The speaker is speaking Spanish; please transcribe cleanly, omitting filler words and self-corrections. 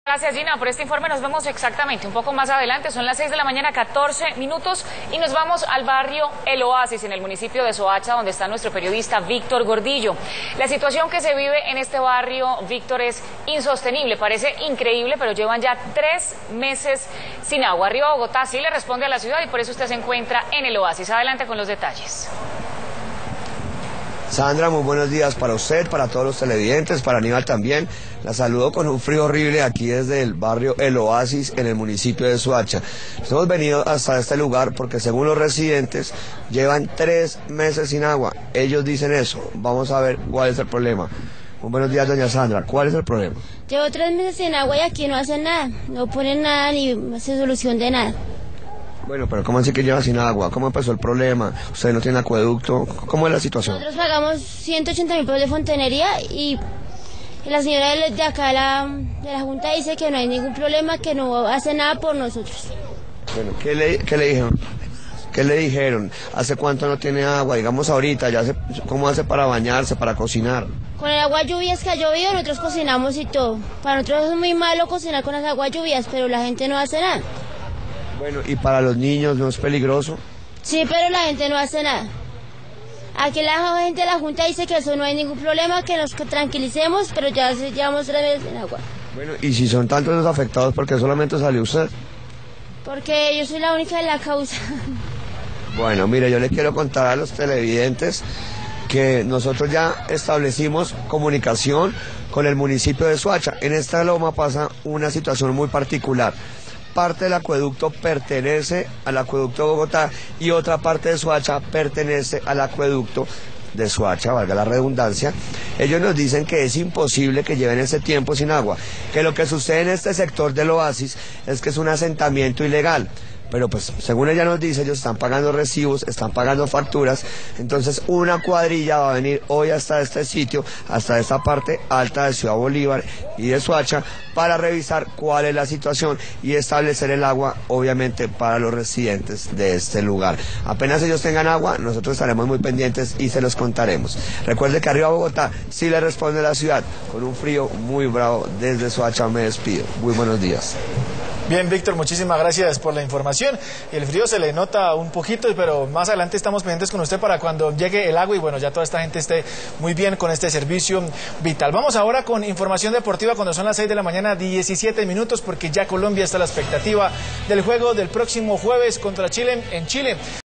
Gracias, Gina, por este informe. Nos vemos exactamente un poco más adelante. Son las 6 de la mañana, 14 minutos, y nos vamos al barrio El Oasis, en el municipio de Soacha, donde está nuestro periodista Víctor Gordillo. La situación que se vive en este barrio, Víctor, es insostenible. Parece increíble, pero llevan ya 3 meses sin agua. Arriba Bogotá sí le responde a la ciudad y por eso usted se encuentra en El Oasis. Adelante con los detalles. Sandra, muy buenos días para usted, para todos los televidentes, para Aníbal también. La saludo con un frío horrible aquí desde el barrio El Oasis, en el municipio de Soacha. Hemos venido hasta este lugar porque, según los residentes, llevan 3 meses sin agua. Ellos dicen eso. Vamos a ver cuál es el problema. Muy buenos días, doña Sandra. ¿Cuál es el problema? Llevo 3 meses sin agua y aquí no hacen nada. No ponen nada ni hacen solución de nada. Bueno, pero ¿cómo así que lleva sin agua? ¿Cómo empezó el problema? ¿Usted no tiene acueducto? ¿Cómo es la situación? Nosotros pagamos 180.000 pesos de fontanería y la señora de acá de la Junta dice que no hay ningún problema, que no hace nada por nosotros. Bueno, ¿qué le dijeron? ¿Qué le dijeron? ¿Hace cuánto no tiene agua? Digamos ahorita, ¿cómo hace para bañarse, para cocinar? Con el agua lluvias que ha llovido, nosotros cocinamos y todo. Para nosotros es muy malo cocinar con las aguas lluvias, pero la gente no hace nada. Bueno, ¿y para los niños no es peligroso? Sí, pero la gente no hace nada. Aquí la gente de la Junta dice que eso no hay ningún problema, que nos tranquilicemos, pero ya llevamos 3 meses sin agua. Bueno, y si son tantos los afectados, ¿por qué solamente salió usted? Porque yo soy la única de la causa. Bueno, mire, yo le quiero contar a los televidentes que nosotros ya establecimos comunicación con el municipio de Soacha. En esta loma pasa una situación muy particular. Parte del acueducto pertenece al acueducto de Bogotá y otra parte de Soacha pertenece al acueducto de Soacha, valga la redundancia. Ellos nos dicen que es imposible que lleven ese tiempo sin agua, que lo que sucede en este sector del Oasis es que es un asentamiento ilegal. Pero pues, según ella nos dice, ellos están pagando recibos, están pagando facturas, entonces una cuadrilla va a venir hoy hasta este sitio, hasta esta parte alta de Ciudad Bolívar y de Soacha, para revisar cuál es la situación y establecer el agua, obviamente, para los residentes de este lugar. Apenas ellos tengan agua, nosotros estaremos muy pendientes y se los contaremos. Recuerde que arriba Bogotá sí le responde la ciudad, con un frío muy bravo. Desde Soacha me despido. Muy buenos días. Bien, Víctor, muchísimas gracias por la información. El frío se le nota un poquito, pero más adelante estamos pendientes con usted para cuando llegue el agua y bueno, ya toda esta gente esté muy bien con este servicio vital. Vamos ahora con información deportiva cuando son las 6 de la mañana, 17 minutos, porque ya Colombia está a la expectativa del juego del próximo jueves contra Chile en Chile.